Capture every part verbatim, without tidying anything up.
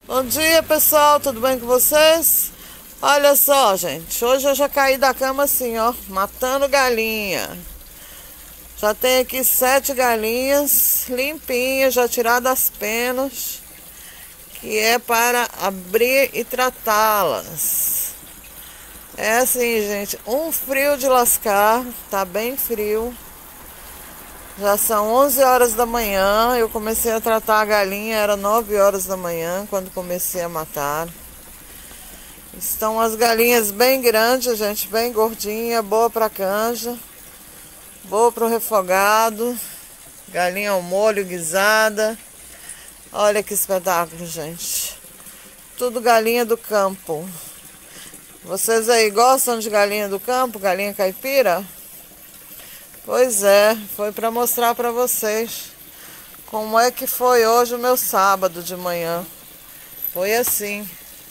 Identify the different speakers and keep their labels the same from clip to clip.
Speaker 1: Bom dia, pessoal, tudo bem com vocês? Olha só, gente, hoje eu já caí da cama assim, ó, matando galinha. Já tem aqui sete galinhas limpinhas, já tiradas as penas, que é para abrir e tratá-las. É assim, gente, um frio de lascar, tá bem frio. Já são onze horas da manhã, eu comecei a tratar a galinha, era nove horas da manhã, quando comecei a matar. Estão as galinhas bem grandes, gente, bem gordinha, boa para canja, boa para o refogado, galinha ao molho, guisada. Olha que espetáculo, gente. Tudo galinha do campo. Vocês aí gostam de galinha do campo, galinha caipira? Pois é, foi para mostrar para vocês como é que foi hoje o meu sábado de manhã. Foi assim,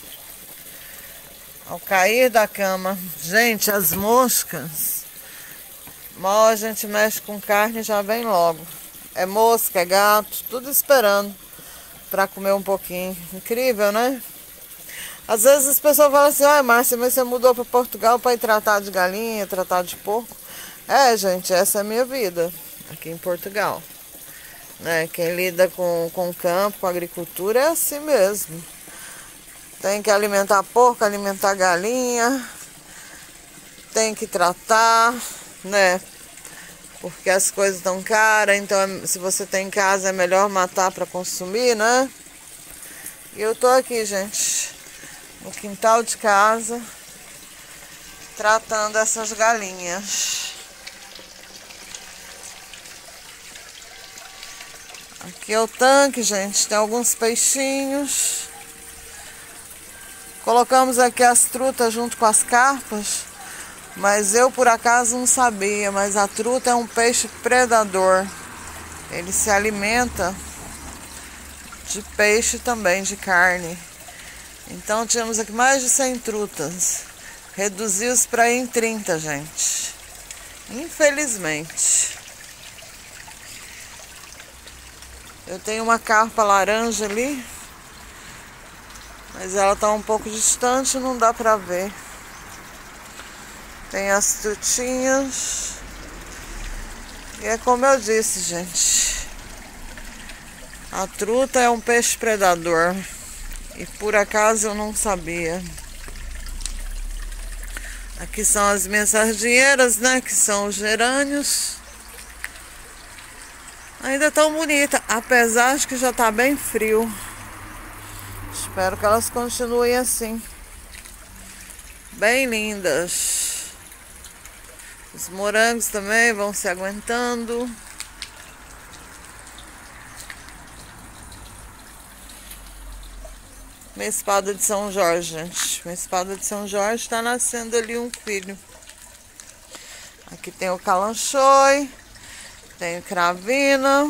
Speaker 1: ao cair da cama. Gente, as moscas, mal a gente mexe com carne já vem logo. É mosca, é gato, tudo esperando para comer um pouquinho. Incrível, né? Às vezes as pessoas falam assim: ai, Márcia, mas você mudou para Portugal para ir tratar de galinha, tratar de porco. É, gente, essa é a minha vida aqui em Portugal, né? Quem lida com, com o campo, com a agricultura, é assim mesmo. Tem que alimentar porco, alimentar galinha, tem que tratar, né? Porque as coisas estão caras, então se você tem em casa é melhor matar para consumir, né? E eu tô aqui, gente, no quintal de casa, tratando essas galinhas. Aqui é o tanque, gente, tem alguns peixinhos. Colocamos aqui as trutas junto com as carpas, mas eu por acaso não sabia, mas a truta é um peixe predador. Ele se alimenta de peixe também, de carne. Então tínhamos aqui mais de cem trutas. Reduziu-se para ir em trinta, gente. Infelizmente. Eu tenho uma carpa laranja ali, mas ela está um pouco distante, não dá para ver. Tem as trutinhas. E é como eu disse, gente, a truta é um peixe predador. E por acaso eu não sabia. Aqui são as minhas sardinheiras, né? Que são os gerânios. Ainda tão bonita, apesar de que já tá bem frio. Espero que elas continuem assim. Bem lindas. Os morangos também vão se aguentando. Minha espada de São Jorge, gente. Minha espada de São Jorge tá nascendo ali um filho. Aqui tem o calanchoi. Tem cravina,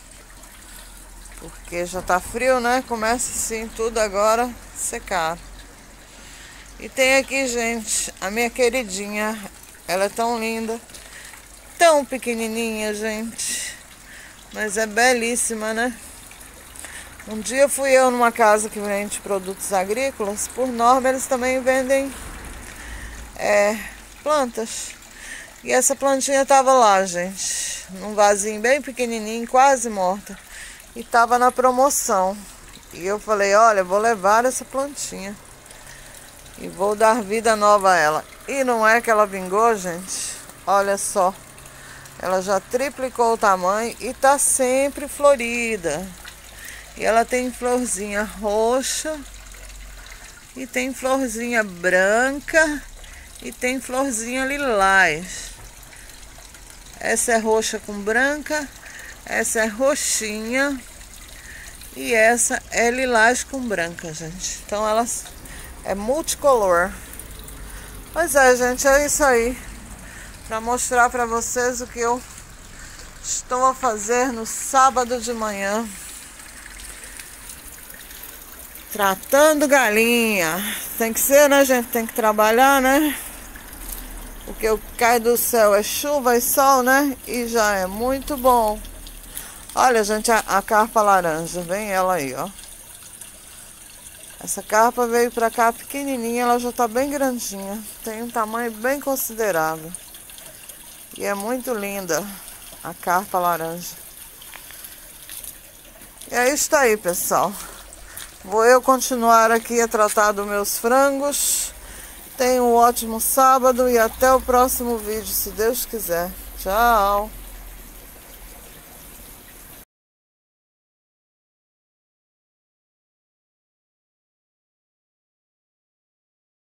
Speaker 1: porque já tá frio, né? Começa assim tudo agora a secar. E tem aqui, gente, a minha queridinha. Ela é tão linda, tão pequenininha, gente, mas é belíssima, né? Um dia fui eu numa casa que vende produtos agrícolas. Por norma eles também vendem é, plantas. E essa plantinha tava lá, gente, num vasinho bem pequenininho, quase morta. E tava na promoção. E eu falei: olha, vou levar essa plantinha e vou dar vida nova a ela. E não é que ela vingou, gente? Olha só. Ela já triplicou o tamanho e tá sempre florida. E ela tem florzinha roxa. E tem florzinha branca. E tem florzinha lilás. Essa é roxa com branca, essa é roxinha e essa é lilás com branca, gente. Então elas é multicolor. Pois é, gente, é isso aí. Para mostrar para vocês o que eu estou a fazer no sábado de manhã. Tratando galinha. Tem que ser, né, gente? Tem que trabalhar, né? Porque o que cai do céu é chuva e sol, né? E já é muito bom. Olha, gente, a, a carpa laranja. Vem ela aí, ó. Essa carpa veio pra cá pequenininha, ela já tá bem grandinha. Tem um tamanho bem considerável. E é muito linda a carpa laranja. E é isso aí, pessoal. Vou eu continuar aqui a tratar dos meus frangos. Tenha um ótimo sábado e até o próximo vídeo, se Deus quiser. Tchau!